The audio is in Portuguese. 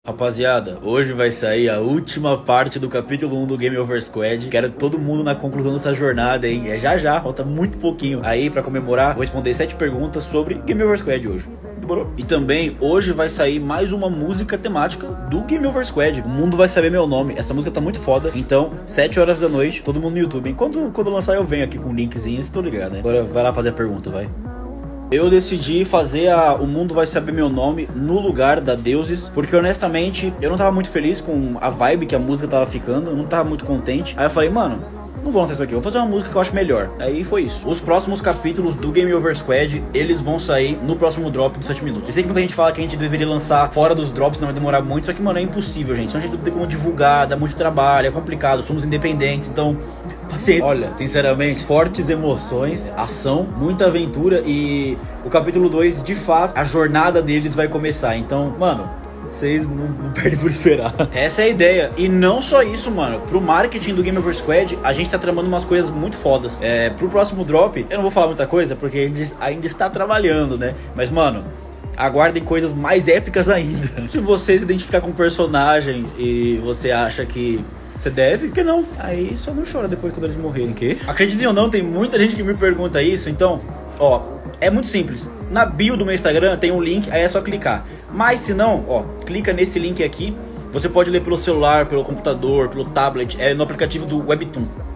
Rapaziada, hoje vai sair a última parte do capítulo 1 do Game Over Squad. Quero todo mundo na conclusão dessa jornada, hein? É já, falta muito pouquinho. Aí, pra comemorar, vou responder 7 perguntas sobre Game Over Squad hoje. Demorou? E também, hoje vai sair mais uma música temática do Game Over Squad. O mundo vai saber meu nome. Essa música tá muito foda. Então, 7 horas da noite, todo mundo no YouTube, hein? Quando lançar eu venho aqui com um linkzinho, vocês estão ligados, né? Agora vai lá fazer a pergunta, vai. Eu decidi fazer O Mundo Vai Saber Meu Nome no lugar da Deuses, porque honestamente eu não tava muito feliz com a vibe que a música tava ficando, eu não tava muito contente. Aí eu falei, mano, não vou lançar isso aqui, vou fazer uma música que eu acho melhor. Aí foi isso. Os próximos capítulos do Game Over Squad, eles vão sair no próximo drop de 7 minutos. Eu sei que muita gente fala que a gente deveria lançar fora dos drops, não vai demorar muito, só que, mano, é impossível, gente. Senão a gente não tem como divulgar, dá muito trabalho, é complicado, somos independentes, então... paciência. Olha, sinceramente, fortes emoções, ação, muita aventura e o capítulo 2, de fato, a jornada deles vai começar. Então, mano, vocês não perdem por esperar. Essa é a ideia. E não só isso, mano. Pro marketing do Game Over Squad, a gente tá tramando umas coisas muito fodas. Pro próximo drop, eu não vou falar muita coisa, porque a gente ainda está trabalhando, né? Mas, mano, aguardem coisas mais épicas ainda. Se você se identificar com um personagem e você acha que você deve, por que não? Aí só não chora depois quando eles morrerem, que? Acreditem ou não, tem muita gente que me pergunta isso, então, ó, é muito simples. Na bio do meu Instagram tem um link, aí é só clicar. Mas se não, ó, clica nesse link aqui, você pode ler pelo celular, pelo computador, pelo tablet, no aplicativo do Webtoon.